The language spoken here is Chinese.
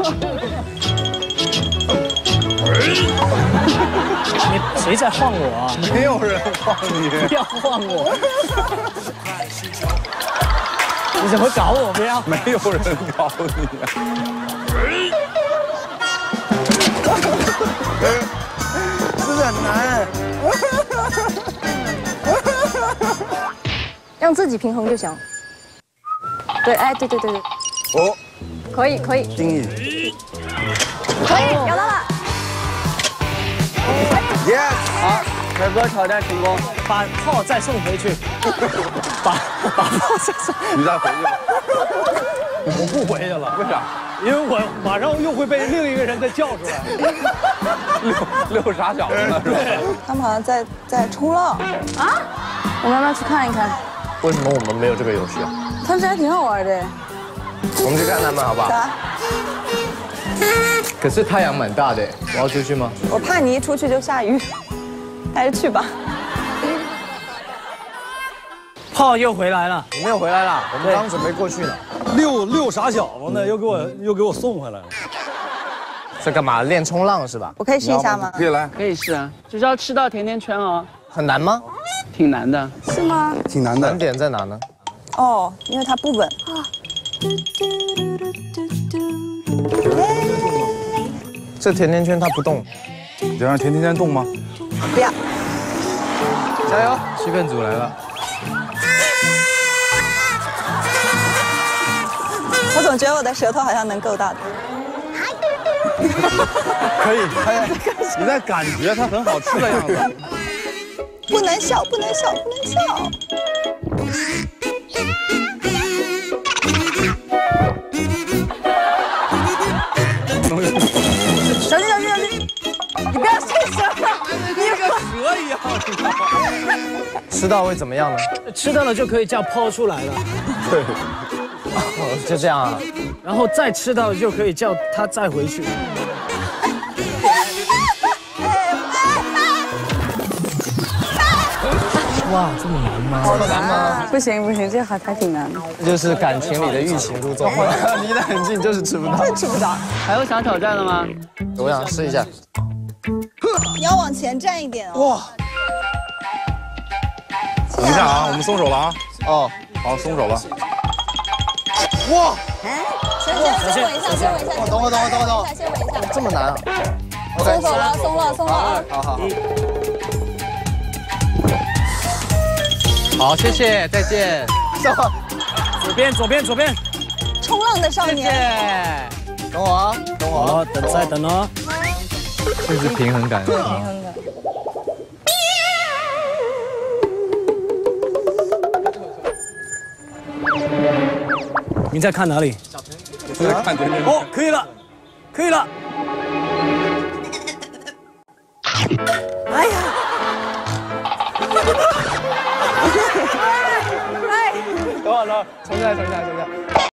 你谁在晃我啊？ 没有人晃你， 不要晃我！你怎么搞我？不要！ 没有人搞你啊！真的很难。 让自己平衡就行。对，哎，对。 哦， 可以。 定义。 可以，找到了。 Yes， 好，可哥挑战成功，把炮再送回去，把炮再送。 你再回去吧。 我不回去了， 为啥？ 因为我马上又会被另一个人再叫出来。 遛傻小子呢是吧？ 他们好像在冲浪啊，我们要不要去看一看？ 为什么我们没有这个游戏啊？ 他们这还挺好玩的。 我们去看他们好不好？ 咋？ 可是太阳蛮大的，我要出去吗？ 我怕你一出去就下雨，还是去吧。 炮又回来了， 我们又回来了，我们刚准备过去呢。 遛傻小子呢，又给我送回来了。 这干嘛？练冲浪是吧？ 我可以试一下吗？ 可以来， 可以试啊，就是要吃到甜甜圈哦， 很难吗？ 挺难的。 是吗？ 挺难的难。点在哪呢？ 哦，因为它不稳啊。 这甜甜圈它不动， 你让甜甜圈动吗？ 不要。 加油！气氛组来了。 我总觉得我的舌头好像能够到的。 可以，你在感觉它很好吃的样子。 不能笑。小心！你不要伸舌头，你跟蛇一样，你知道吗？ 吃到会怎么样呢？ 吃到了就可以叫抛出来了， 对， 就这样啊。 然后再吃到就可以叫他再回去。哇，这么难吗？ 这么难吗？ 不行，这还挺难的。 这就是感情里的欲擒故纵，离得很近就是吃不到。 吃不着。 还有想挑战的吗？ 我想试一下。 你要往前站一点哦。 哇！等一下啊，我们松手了啊。 哦， 好，松手了。哇！ 先稳一下。 等我。 先稳一下。 这么难啊？ 松手了，松了啊！ 好。好，谢谢，再见。 左边。 冲浪的少年。 等我啊， 好，再等哦。 这是平衡感。 对，平衡感。 你在看哪里？ 我在看甜甜圈。 哦，可以了。 哎呀！ 等会，重新来。